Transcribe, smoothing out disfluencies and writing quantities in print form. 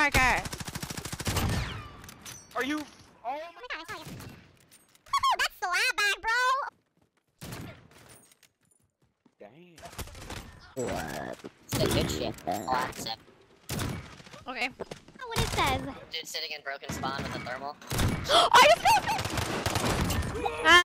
motherfucker. Are you? Oh my God, I saw you. That's slap back, bro. damn. What? It's a good shit. Okay. Oh, what it says. Dude sitting in broken spawn with a thermal. I just got